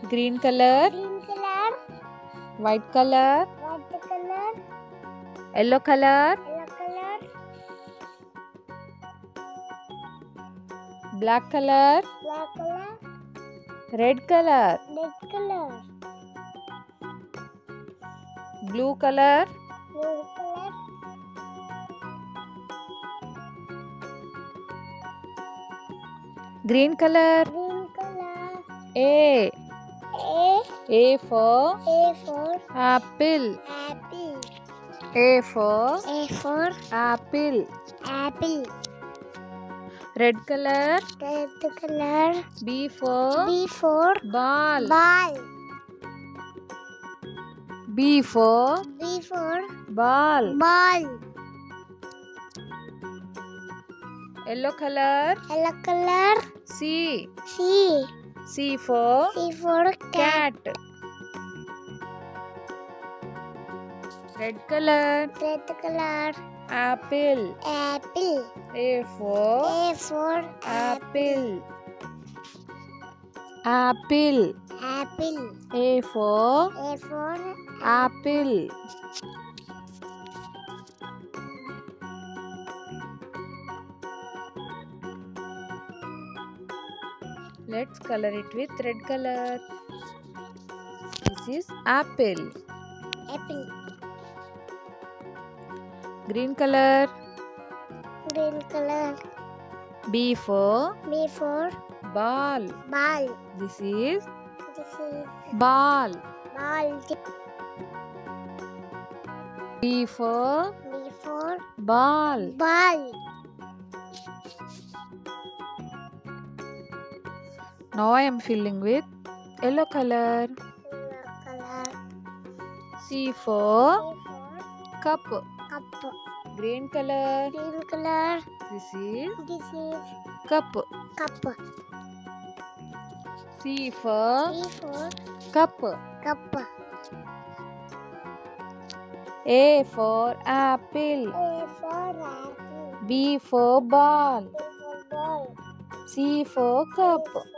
Green color. Green color. White color. White color. Yellow color. Yellow color. Black color. Black color. Red color. Red color. Blue color. Blue color. Green color. Green color. A. A. A for A for apple. apple. A for A for apple. apple. Red color. Red color. B for B for ball. ball. B for B for ball. ball. Yellow color. Yellow color. C. C. C for C for cat. cat. Red color. Red color. Apple. Apple. A for A for apple. Apple. apple. A for A for apple. Let's color it with red color. This is apple. apple. Green color. Green color. B for B for ball. ball. This is This is ball. ball. B for B for ball. ball. Now I am filling with yellow color. Yellow color. C for C for cup. cup. Green color. Green color. This is This is cup. cup. C for C for cup. cup. A for apple. A for apple. B for ball. B for ball. C for cup. C for